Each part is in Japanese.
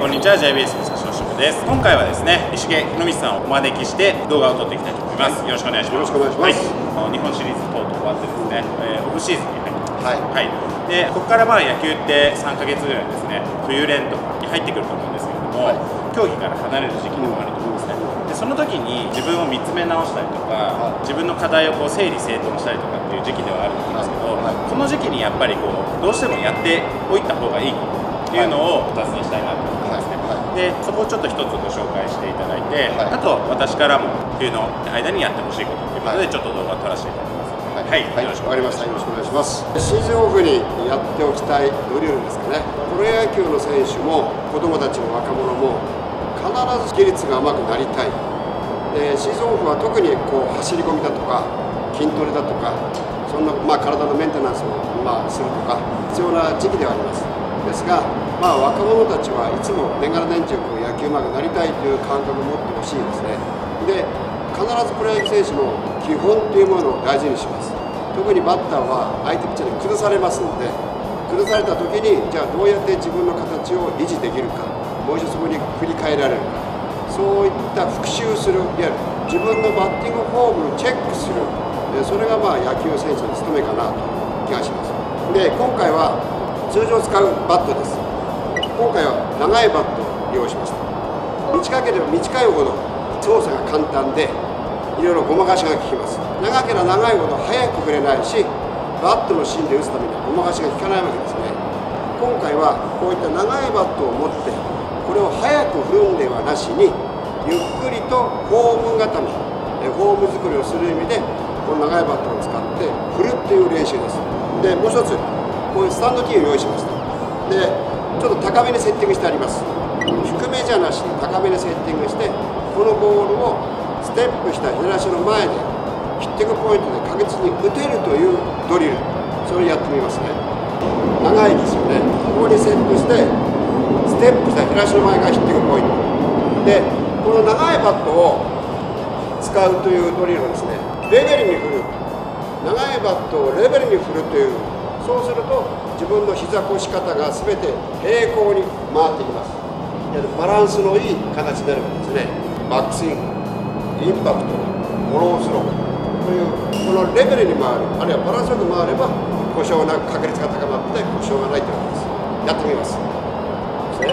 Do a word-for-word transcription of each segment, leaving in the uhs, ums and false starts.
こんにちは、ジェイビーエス 武蔵野支部です。今回はですね、石毛博道さんをお招きして動画を撮っていきたいと思います。よろしくお願いします。 よろしくお願いします。 はい、日本シリーズ等々終わってですね、えー、オフシーズンに入ってます。 はい。 はい。で、ここからまあ野球ってさんかげつぐらいですね、冬連とかに入ってくると思うんですけれども、はい、競技から離れる時期でもあると思うんですね。で、その時に自分を見つめ直したりとか、はい、自分の課題をこう整理整頓したりとかっていう時期ではあると思うんですけど、はいはい、この時期にやっぱりこうどうしてもやっておいた方がいいことっていうのをお尋ねしたいなと思いますね。はいはい、でそこをちょっと一つご紹介していただいて、はい、あと私からも冬の間にやってほしいことということで、はい、ちょっと動画を撮らせていただきます。はい、はい、よろしくお願いします。 よろしくお願いします。シーズンオフにやっておきたいドリルですかね。プロ野球の選手も子供たちも若者も必ず技術が上手くなりたい。でシーズンオフは特にこう走り込みだとか筋トレだとかそんな、まあ、体のメンテナンスを、まあ、するとか必要な時期ではあります。ですが、まあ、若者たちはいつも年がら年中こう野球うまくなりたいという感覚を持ってほしいですね。で必ずプロ野球選手の基本というものを大事にします。特にバッターは相手ピッチャーに崩されますので、崩された時にじゃあどうやって自分の形を維持できるか、もう一度そこに振り返られるか、そういった復習する、いわゆる自分のバッティングフォームをチェックする、それがまあ野球選手の務めかなという気がします。で今回は通常使うバットです。今回は長いバットを利用しました。短ければ短いほど操作が簡単でいろいろごまかしが効きます。長ければ長いほど早く振れないし、バットの芯で打つためにはごまかしが効かないわけですね。今回はこういった長いバットを持ってこれを早く振るんではなしにゆっくりとフォーム固め、フォーム作りをする意味でこの長いバットを使って振るっていう練習です。でもう一つこういうスタンドティーを用意しました。でちょっと高めにセッティングしてあります。低めじゃなしに高めにセッティングしてこのボールをステップした左足の前でヒッティングポイントで確実に打てるというドリル、それをやってみますね。長いですよね。ここにセットしてステップした左足の前がヒッティングポイントで、この長いバットを使うというドリルをですね、レベルに振る、長いバットをレベルに振るという、そうすると自分の膝腰肩が全て平行に回ってきます。バランスのいい形になるわけですね。バックスイング、インパクト、フォロースローというこのレベルに回る、あるいはバランスよく回れば故障な確率が高まって故障がないというわけです。やってみます。そして、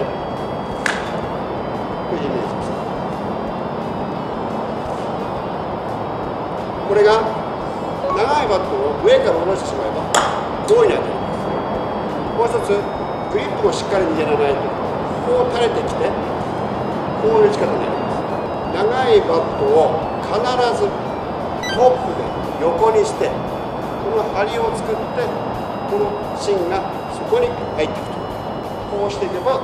イメージです。これが長いバットを上から下ろしてしまえばこういうふうになっています。もう一つグリップもしっかり握らないとこう垂れてきてこういう打ち方になります。長いバットを必ずトップで横にしてこの針を作ってこの芯がそこに入っていくと、こうしていけば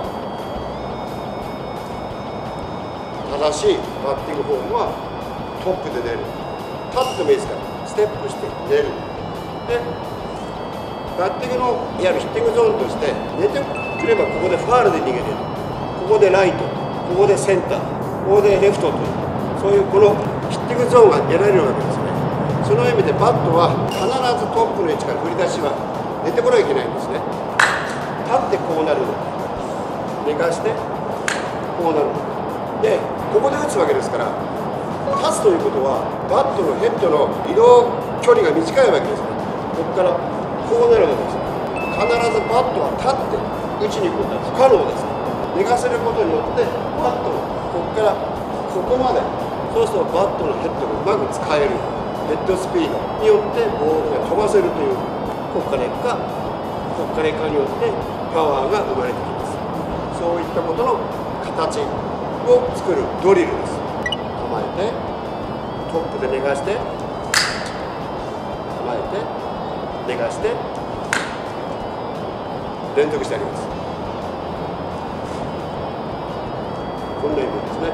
正しいバッティングフォームはトップで出る、立ってもいいですからステップして出るで、バッティングのいわゆるヒッティングゾーンとして寝てくればここでファウルで逃げれる、ここでライト、ここでセンター、ここでレフトという、そういうこのヒッティングゾーンが得られるわけですね。その意味でバットは必ずトップの位置から振り出しは寝てこなきゃいけないんですね。立ってこうなるの、寝かしてこうなるので、ここで打つわけですから、立つということはバットのヘッドの移動距離が短いわけですね。ここからこうなるわけです。必ずバットは立って打ちに行くことは不可能です。寝かせることによってバットをここからここまで、そうするとバットのヘッドがうまく使える、ヘッドスピードによってボールが飛ばせるという、ここからいくかここからいくかによってパワーが生まれてきます。そういったことの形を作るドリルです。構えてトップで寝かして構えて寝かして連続してあります。こんなイメージですね。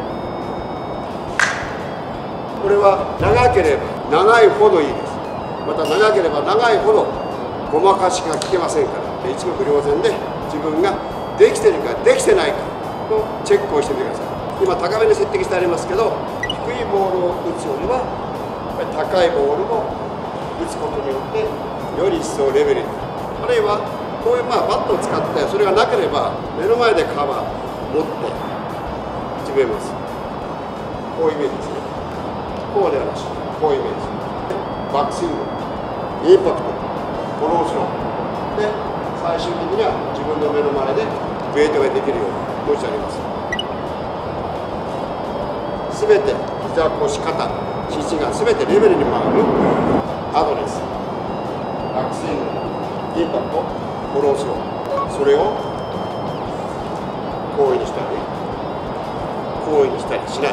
これは長ければ長いほどいいです。また長ければ長いほどごまかしが効けませんから、一目瞭然で自分ができてるかできてないかのチェックをしてみてください。今高めにセッティングしてありますけど、低いボールを打つよりは高いボールを打つことによってより一層レベルに、あるいはこういうまあバットを使ってそれがなければ目の前でカバー、 持って始めます。こういうイメージですね。こうではなし、こういうイメージ。バックスイング、インパクト、フォロースローで、最終的には自分の目の前でウェイトができるように持ち上げます。すべて膝、腰、肩、肘がすべてレベルに回るアドレス、バックスイング、インパクト、フォロースロー、それをこういうにしたり、こういうにしたりしない。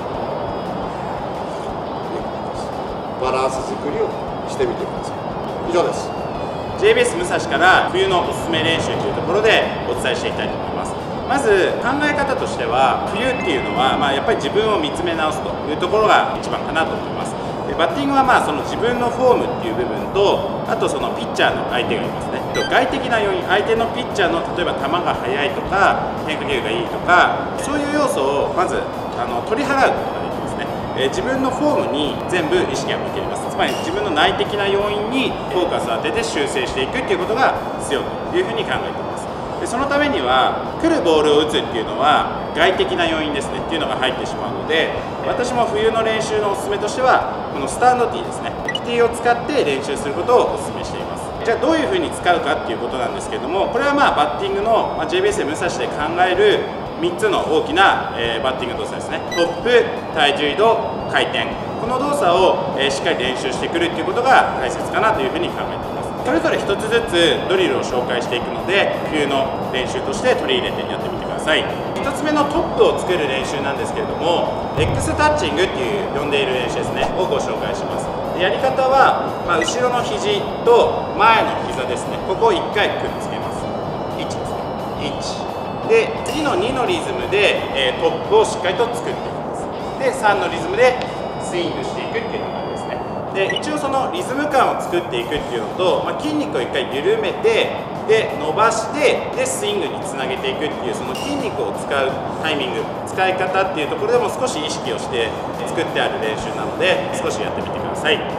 バランス作りをしてみてください。以上です。 ジェイビーエス 武蔵から冬のおすすめ練習というところでお伝えしていきたいと思います。まず考え方としては、冬っていうのは、まあ、やっぱり自分を見つめ直すというところが一番かなと思います。でバッティングはまあその自分のフォームっていう部分と、あとそのピッチャーの相手がいますね。外的な要因、相手のピッチャーの例えば球が速いとか変化球がいいとか、そういう要素をまずあの取り払うことができますね。えー、自分のフォームに全部意識が向けます。つまり自分の内的な要因にフォーカスを当てて修正していくっていうことが必要というふうに考えています。でそのためには来るボールを打つっていうのは外的な要因ですねっていうのが入ってしまうので、私も冬の練習のおすすめとしてはこのスタンドティーですね、規定を使って練習することをおすすめしています。じゃあどういうふうに使うかっていうことなんですけれども、これはまあバッティングの、まあ、ジェイビーエス 武蔵で考えるみっつの大きな、えー、バッティング動作ですね。トップ、体重移動、回転、この動作を、えー、しっかり練習してくるっていうことが大切かなというふうに考えています。それぞれひとつずつドリルを紹介していくので、冬の練習として取り入れてやってみてください。ひとつめのトップを作る練習なんですけれども、 X タッチングっていう呼んでいる練習ですねをご紹介します。でやり方は、まあ、後ろの肘と前の膝ですね、ここをいっかいくっつけます。いちですね、いちで次のにのリズムで、えー、トップをしっかりと作っていきます。でさんのリズムでスイングしていくっていうのがですね。で一応そのリズム感を作っていくっていうのと、まあ、筋肉をいっかい緩めてで伸ばしてでスイングにつなげていくっていう、その筋肉を使うタイミング、使い方っていうところでも少し意識をして作ってある練習なので、少しやってみてください。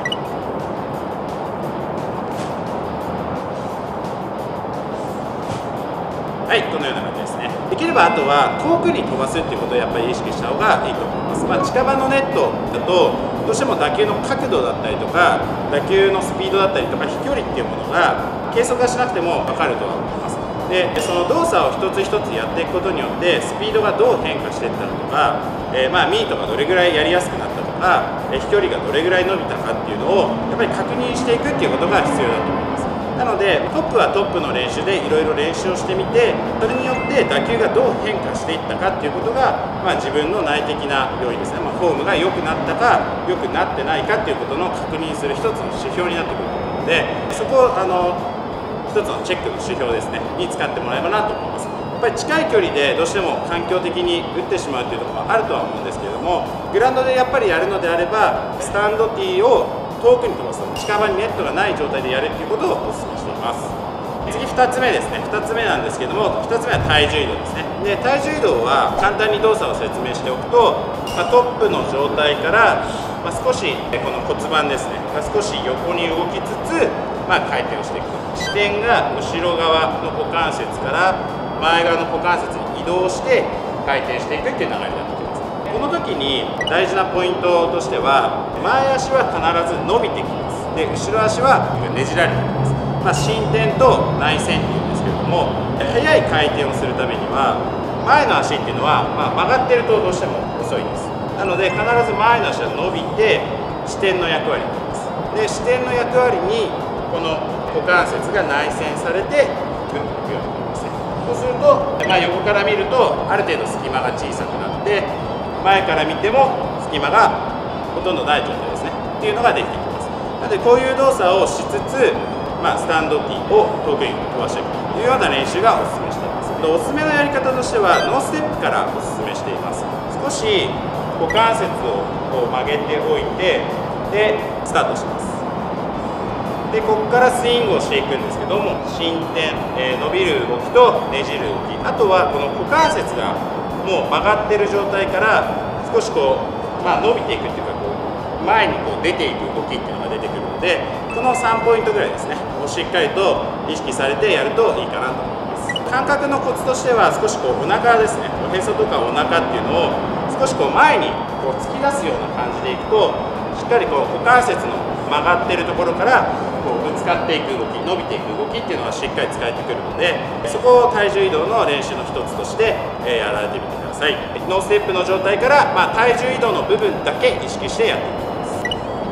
はい、このような感じですね。できればあとは遠くに飛ばすっていうことをやっぱり意識した方がいいと思います。まあ、近場のネットだとどうしても打球の角度だったりとか打球のスピードだったりとか飛距離っていうものが計測化しなくても分かるとは思います。でその動作を一つ一つやっていくことによってスピードがどう変化していったのとか、えー、まあミートがどれぐらいやりやすくなったとか、えー、飛距離がどれぐらい伸びたかっていうのをやっぱり確認していくっていうことが必要だと思います。なのでトップはトップの練習でいろいろ練習をしてみて、それによって打球がどう変化していったかっていうことが、まあ、自分の内的な要因ですね、まあ、フォームが良くなったか良くなってないかっていうことの確認する一つの指標になってくると思うので、そこをあの一つのチェックの指標ですねに使ってもらえばなと思います。やっぱり近い距離でどうしても環境的に打ってしまうというところもあるとは思うんですけれども、グラウンドでやっぱりやるのであればスタンドティーを遠くに飛ばす、近場にネットがない状態でやるっていうことをお勧めしています。次ふたつめですね。ふたつめなんですけども、ふたつめは体重移動ですね。で体重移動は簡単に動作を説明しておくと、まあ、トップの状態から、まあ、少しこの骨盤ですねが少し横に動きつつ、まあ、回転をしていく。視点が後ろ側の股関節から前側の股関節に移動して回転していくっていう流れになってきます。この時に大事なポイントとしては、前足は必ず伸びてきます。で後ろ足はねじられてきます。まあ、伸展と内旋っていうんですけれども、速い回転をするためには前の足っていうのは、まあ、曲がってるとどうしても遅いです。なので必ず前の足は伸びて支点の役割になります。で支点の役割にこの股関節が内旋されてグッといくようになりますね。そうすると、まあ、横から見るとある程度隙間が小さくなって、前から見ても隙間がほとんどない状態ですねっていうのができてきます。なのでこういう動作をしつつ、まあ、スタンドティーを遠くに飛ばしていくというような練習がおすすめしています。おすすめのやり方としてはノーステップからおすすめしています。少し股関節をこう曲げておいてでスタートします。でここからスイングをしていくんですけども、伸展、えー、伸びる動きとねじる動き、あとはこの股関節がもう曲がってる状態から少しこう、まあ、伸びていくっていうかこう前にこう出ていく動きっていうのが出てくるので、このさんポイントぐらいですねをしっかりと意識されてやるといいかなと思います。 感覚のコツとしては少しこうお腹ですね、おへそとかお腹っていうのを少しこう前にこう突き出すような感じでいくと、しっかりこう股関節の曲がってるところからこうぶつかっていく動き、伸びていく動きっていうのはしっかり使えてくるので、そこを体重移動の練習の一つとして、えー、やられてみてください。ノーステップの状態から、まあ、体重移動の部分だけ意識してやっていきます。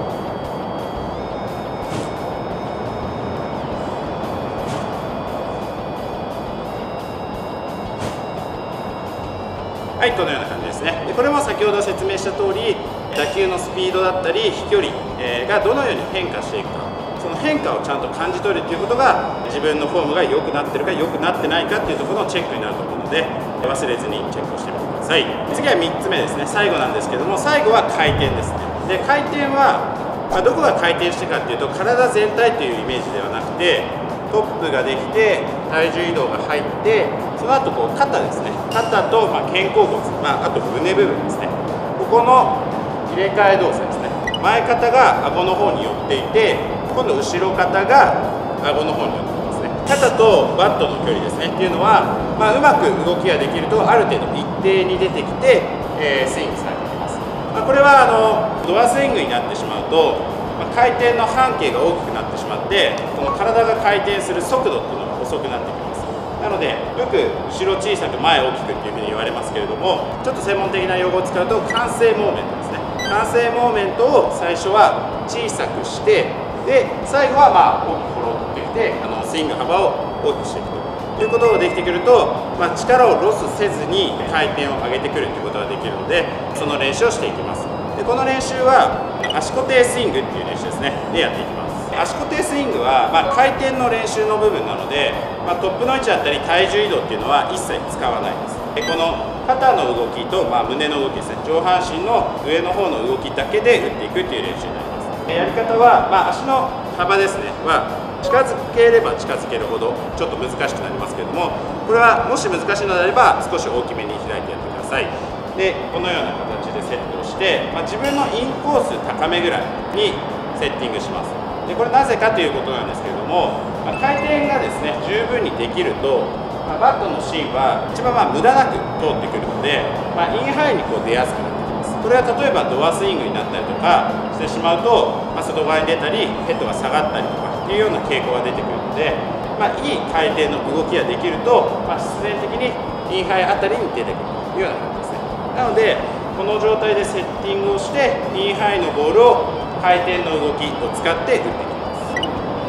はい、このような感じですね。でこれも先ほど説明した通り、打球のスピードだったり飛距離がどのように変化していくか、その変化をちゃんと感じ取るということが自分のフォームが良くなってるか良くなってないかっていうところのチェックになると思うので、忘れずにチェックをしてみてください。次はみっつめですね、最後なんですけども、最後は回転ですね。で回転は、まあ、どこが回転してかっていうと、体全体というイメージではなくて、トップができて体重移動が入って、その後こう肩ですね、肩とまあ肩甲骨、まあ、あと胸部分ですね、ここの入れ替え動作ですね。前肩が顎の方に寄っていて、今度後ろ肩が顎の方に寄っていますね。肩とバットの距離ですねっていうのは、まあ、うまく動きができるとある程度一定に出てきて、えー、スイングされていきます。まあ、これはあのドアスイングになってしまうと、まあ、回転の半径が大きくなってしまって、この体が回転する速度っていうのが遅くなってきます。なのでよく後ろ小さく前大きくっていうふうに言われますけれども、ちょっと専門的な用語を使うと慣性モーメントですね。慣性モーメントを最初は小さくして、で最後はまあ大きくフォローってきて、あのスイング幅を大きくしていくということができてくると、まあ、力をロスせずに回転を上げてくるということができるので、その練習をしていきます。でこの練習は足固定スイングっていう練習ですねでやっていきます。足固定スイングは、まあ、回転の練習の部分なので、まあ、トップの位置だったり体重移動っていうのは一切使わないです。でこの肩の動きと、まあ、胸の動きですね、上半身の上の方の動きだけで打っていくっていう練習になります。やり方は、まあ、足の幅ですねは近づければ近づけるほどちょっと難しくなりますけれども、これはもし難しいのであれば少し大きめに開いてやってください。でこのような形でセットをして、まあ、自分のインコース高めぐらいにセッティングします。でこれなぜかということなんですけれども、まあ、回転がですね十分にできると、まあ、バットの芯は一番まあ無駄なく通ってくるので、まあ、インハイにこう出やすくなってきます。これは例えばドアスイングになったりとかしてしまうと、まあ、外側に出たりヘッドが下がったりとかっていうような傾向が出てくるので、まあ、いい回転の動きができると、まあ、必然的にインハイあたりに出てくるというような感じですね。なのでこの状態でセッティングをしてインハイのボールを回転の動きを使って打っていきます。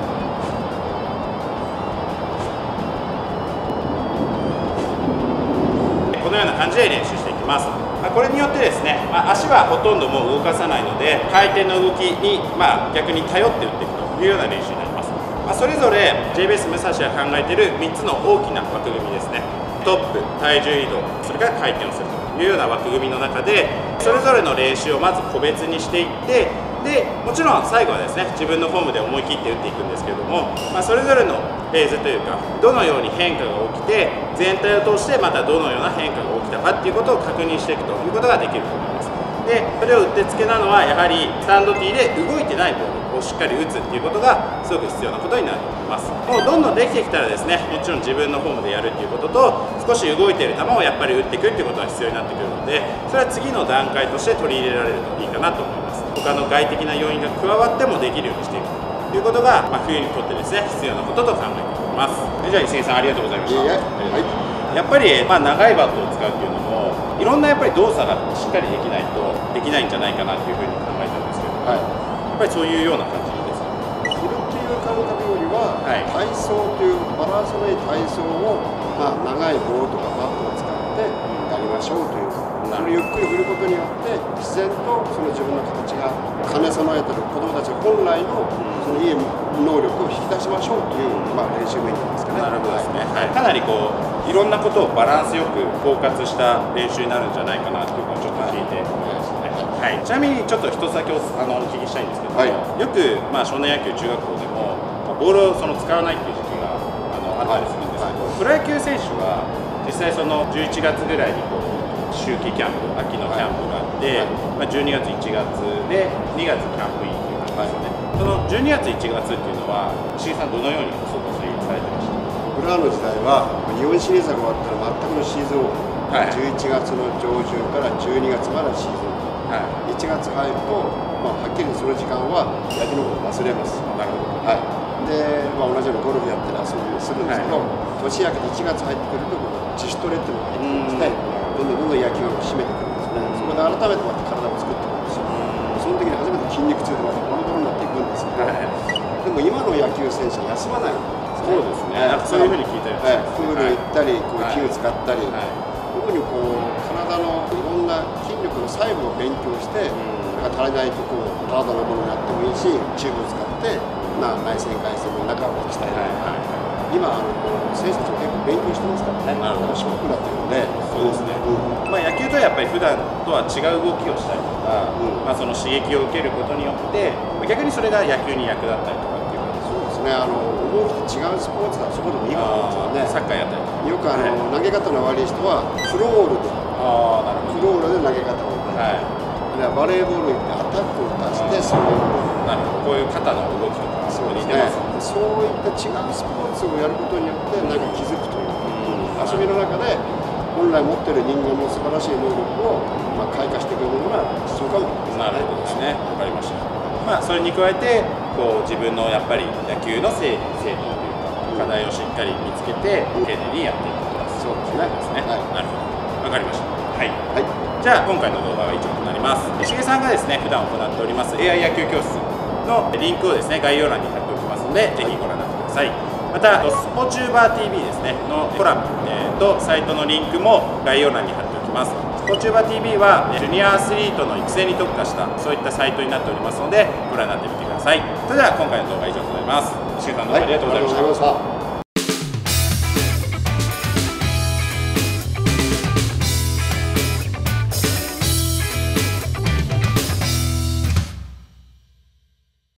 このような感じで練習していきます。まあ、これによってですね、まあ、足はほとんどもう動かさないので、回転の動きに、まあ、逆に頼って打っていくというような練習になります。まあ、それぞれ ジェイビーエス 武蔵が考えているみっつの大きな枠組みですね。トップ、体重移動、それから回転をするというような枠組みの中で、それぞれの練習をまず個別にしていって、でもちろん最後はですね自分のフォームで思い切って打っていくんですけれども、まあ、それぞれのフェーズというか、どのように変化が起きて全体を通してまたどのような変化が起きたかっていうことを確認していくということができると思います。でそれを打ってつけなのはやはりスタンドティーで動いてないボールをしっかり打つっていうことがすごく必要なことになると思います。もうどんどんできてきたらですね、もちろん自分のフォームでやるっていうことと、少し動いている球をやっぱり打っていくっていうことが必要になってくるので、それは次の段階として取り入れられるといいかなと思います。他の外的な要因が加わってもできるようにしていくということが、まあ、冬にとってですね必要なことと考えております。じゃあ石井さんありがとうございました。いいはい、やっぱり、まあ、長いバットを使うっていうのもいろんなやっぱり動作がしっかりできないとできないんじゃないかなっていうふうに考えたんですけど、はい、やっぱりそういうような感じですか。 振るっていう感覚よりは、はい、体操というバランスのいい体操を、まあ、長いボールとかバットを使ってやりましょうという、そのゆっくり振ることによって自然とその自分の形が兼ね備えている子どもたち本来のそのいい能力を引き出しましょうという、まあ、練習メニューですかね。 なるほどですね、はい、かなりこういろんなことをバランスよく包括した練習になるんじゃないかなというのをちょっと聞いて思いましたね。はい、ちなみにちょっと一つだけ お, あのお聞きしたいんですけども、はい、よく、まあ、少年野球中学校でも、まあ、ボールをその使わないっていう時期があのあったりするんですけど、はい、プロ野球選手は実際そのじゅういちがつぐらいにこう秋季キャンプ、秋のキャンプがあって、はい、まあ、じゅうにがついちがつでにがつキャンプインっていう感じですよね。はい、そのじゅうにがついちがつっていうのは石井さんどのように過ごしされてました？ 僕らの時代は日本シリーズが終わったら全くのシーズンオフ、 はい、 じゅういちがつの上旬からじゅうにがつまでシーズンオフ、はい、いちがつ入ると、まあ、はっきりその時間は野球のこと忘れます。 なるほど、 はい、で、まあ、同じようにゴルフやってる遊びをするんですけど、はい、年明けていちがつ入ってくると自主トレっていうのが入ってきて、どんどんどんどん野球を締めてくるんですね。そこで改めてまた体を作っていくんですよ。その時に初めて筋肉痛でまたボロボロになっていくんですけど、はい、でも今の野球選手は休まないんですね。 そうですね、そういうふうに聞いたりします。 プール行ったり、こう器具使ったり、はい、特にこう体のいろんな筋力の細部を勉強して、なんか足りないとこうハードなものになってもいいし、チューブを使ってな内旋回旋の中を鍛えたり、今あの選手たちも結構勉強してますからね。なるほど、しょくなってるので。 そうですね、うん、まあ野球とはやっぱり普段とは違う動きをしたりとか、うん、まあその刺激を受けることによって逆にそれが野球に役立ったりとかっていうか。 そうですね、あの思う人違うスポーツがそこでもいいかもしれないですよね。 サッカーやったりとかよくあの、はい、投げ方の悪い人はクロールで、あなるほど、クロールで投げ方を覚えて、はい、バレーボール行ってアタックを出してスロール、 なるほど、こういう肩の動きとかそう似てます、ね、そういった違うスポーツをやることによってなんか気づくというか、うん、遊びの中で本来持ってる人間の素晴らしい能力を、まあ、開花していくものが必要かもしれないですね。なるほどですね、わかりました。 まあそれに加えてこう自分のやっぱり野球の整理整頓というか、課題をしっかり見つけて丁寧にやっていくと。 そうですね。 ですね。はい、なるほど、わかりました。はい。はい、じゃあ今回の動画は以上となります。しげさんがですね普段行っております エーアイ 野球教室のリンクをですね概要欄に貼っておきますので、ぜひご覧になってください。またスポチューバー ティーブイ ですねのコラム、えー、とサイトのリンクも概要欄に貼っておきます。スポチューバー ティーブイ はジュニアアスリートの育成に特化したそういったサイトになっておりますので、ご覧になってみてください。それでは今回の動画は以上となります。しげさんどうもありがとうございました。